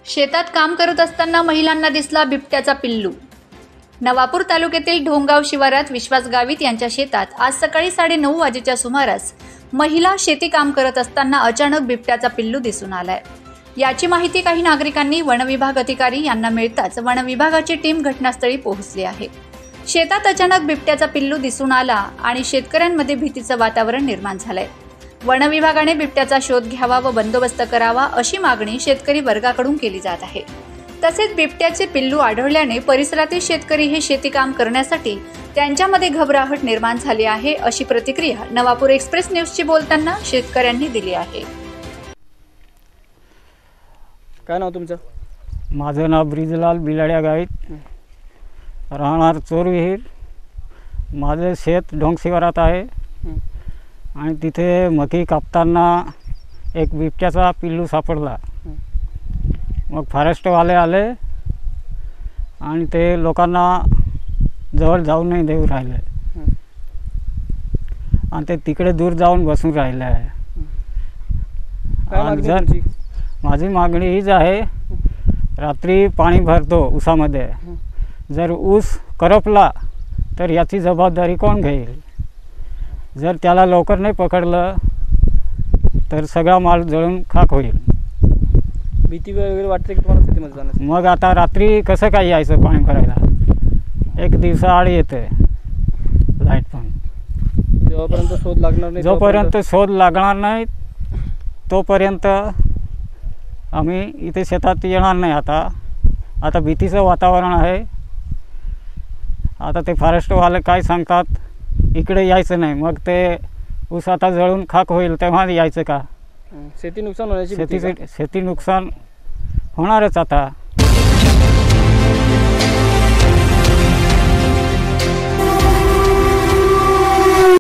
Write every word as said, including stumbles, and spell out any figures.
शेतात काम करत असताना महिलांना दिसला बिबट्याचा पिल्लू। नवापूर तालुक्यातील ढोंगाव शिवारात विश्वास गावित यांच्या शेतात आज सकाळी साडे नऊ वाजेच्या सुमारास महिला शेती काम करत असताना अचानक बिबट्याचा पिल्लू दिसून आलाय। याची माहिती काही नागरिकांनी वनविभाग अधिकारी यांना मिळताच वनविभागाची टीम घटनास्थळी पोहोचली आहे। शेतात अचानक बिबट्याचा पिल्लू दिसून आला आणि शेतकऱ्यांमध्ये भीतीचं वातावरण निर्माण झालंय। वनविभागाने बिबट्याचा शोध घ्यावा व बंदोबस्त करावा अशी मागणी शेतकरी वर्गाकडून केली जात आहे। तसेच बिबट्याचे पिल्लू आढळल्याने परिसरातील शेतकरी हे शेती काम करण्यासाठी त्यांच्यामध्ये घबराहट निर्माण झाली आहे अशी प्रतिक्रिया नवापूर एक्सप्रेस न्यूजशी बोलताना शेतकऱ्यांनी दिली आहे। काय नाव तुमचं? माझं नाव ब्रिजलाल बिलाड्या गावित, राहणार चोरविहीर। माझे शेत ढोंग शिवारात आहे आणि तिथे मकी कापताना एक बिबट्याचा पिल्लू सापडला। मग फॉरेस्टवाले आले आणि ते लोकांना जवळ जाऊ नाही देऊ राहिले आणि ते तिकडे दूर जाऊन बसून राहिले आहे। जर माझी मागणी हीच आहे, रात्री पाणी भरतो ऊसामध्ये, जर ऊस करपला तर याची जबाबदारी कोण घेईल? जर त्याला लवकर नाही पकडलं तर सगळा माल जळून खाक होईल। भीती वगैरे वाटते की तुम्हाला शेतीमध्ये जाण्याची? मग आता रात्री कसं काय यायचं पाणी भरायला? एक दिवसाआड येते लाईट पण। जोपर्यंत शोध लागणार नाही जोपर्यंत शोध लागणार नाही तोपर्यंत आम्ही इथे शेतात येणार नाही। आता आता भीतीचं वातावरण आहे। आता ते फॉरेस्टवाले काय सांगतात, इकडे यायचं नाही, मग ते ऊस आता जळून खाक होईल तेव्हा यायचं का? शेती नुकसान होण्याची शेती शेती नुकसान होणारच आता।